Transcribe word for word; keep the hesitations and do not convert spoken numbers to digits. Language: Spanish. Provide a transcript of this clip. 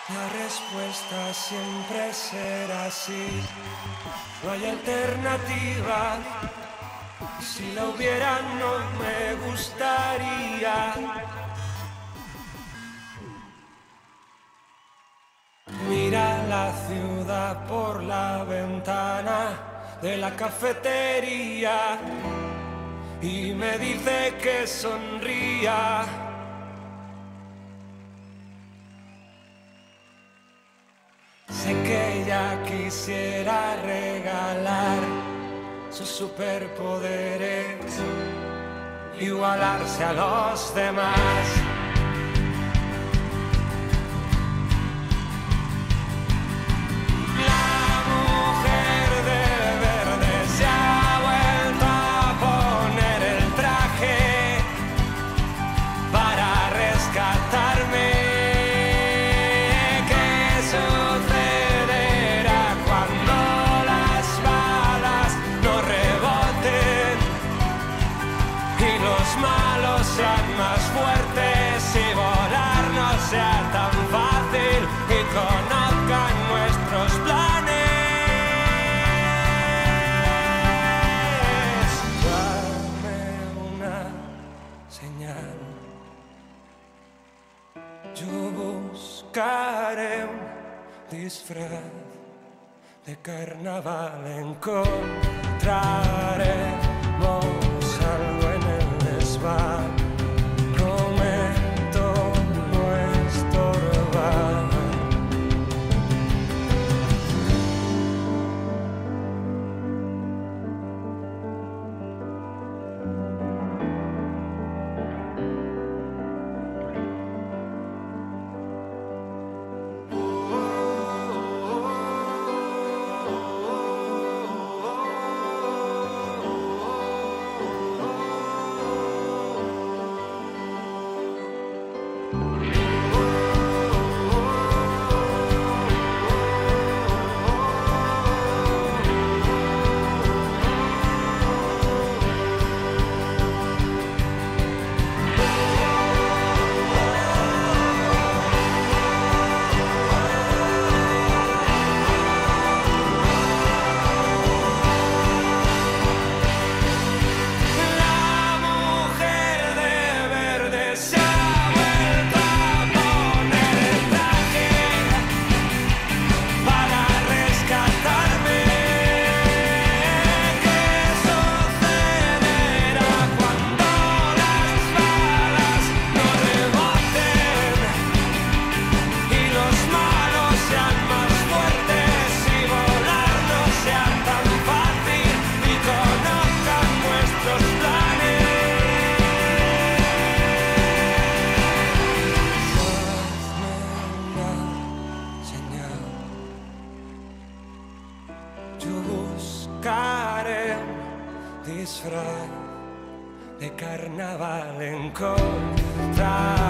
La respuesta siempre será sí. No hay alternativa. Si la hubiera no me gustaría. Mira la ciudad por la ventana de la cafetería y me dice que sonría. Sé que ella quisiera regalar sus superpoderes, igualarse a los demás. Sean más fuertes y volar no sea tan fácil y conozcan nuestros planes. Dame una señal, yo buscaré un disfraz de carnaval, encontraremos algo en el desván. Buscaré un disfraz de carnaval, encontrar